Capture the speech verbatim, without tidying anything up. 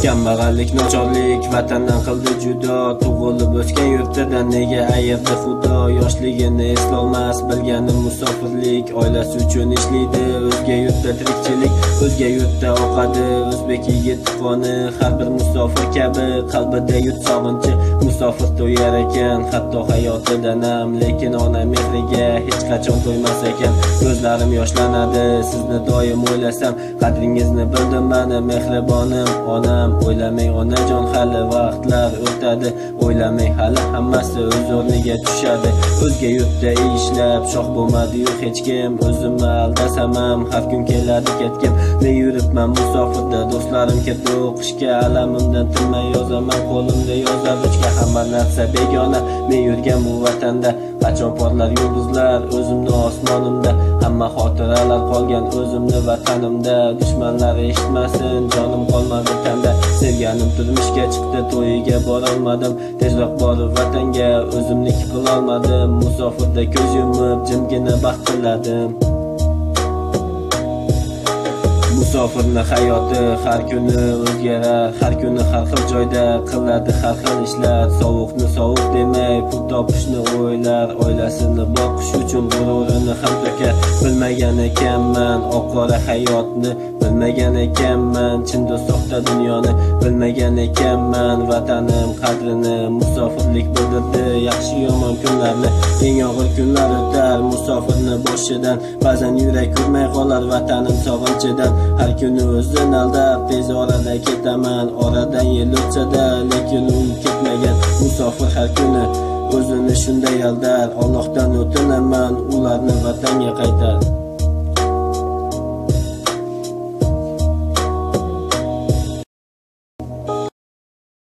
Kambag'allik, nochorlik vatandan qildi judo. Tug'ilib o'sgan yurtidan nega ayirdi xudo? Yoshligini eslolmas, bilgani musofirlik. Oilasi uchun ishlaydi, o'zga yurtda tirikchilik. O'zga yurtda o'qadi, o'zbek yigit qoni. Har bir musofir kabi qalbida yurt sog'inchi. Musofir to'yar ekan, hatto hayotidan ham, lekin ona mehriga hech qachon to'ymas ekan. Ko'zlarim yoshlanadi, sizni doim o'ylasam, qadringizni bildim mani mehribonim onam. O'ylamang onajon, hali vaqtlar o'tadi. O'ylamang, hali hammasi o'z o'rniga tushadi. O'zga yurtda ishlab shoh bo'lmadi-yu hech kim. O'zimni aldasam ham har kun keladi ketgim. Men yuribman musofirda, do'stlarim ketdi o'qishga. Alamimdan tinmay yozaman, qo'limda yozadichga. Hamma narsa begona, men yurgan bu vatanda. Qachon porlar yulduzlar o'zimni osmonimda. Hamma xotiralar qolgan o'zimni vatanimda. Dushmanlar eshitmasin, jonim qolmadi tanda. Sevganim turmushga chiqdi, to'yiga borolmadim. Tezroq borib vatanga o'zimniki qilolmadim. Musofirda ko'z yumib jimgina baxt tiladim. Musofirni hayoti har kuni o'zgarar, har kuni har xil joyda qiladi har xil ishlar. Sovuqni sovuq demay pul topishni o'ylar, oilasini boqish uchun g'ururini ham to'kar. Bilmagan ekanman oq-qora hayotni, bilmagan ekanman chin do'stlikda dunyoni, bilmagan ekanman vatanim qadrini. Musofirlik bildirdi yaxshi yomon kunlarni, eng og'ir kunlar o'tar musofirni boshidan. Ba'zan yurak urmay qolar vatanim sog'inchidan. Har kuni o'zini aldab tez orada ketaman. Oradan yil o'tsa-da, lekin u ketmagan. Musofir har kuni o'zini shunday aldar. Allohdan o'tinaman, ularni vatanga qaytar.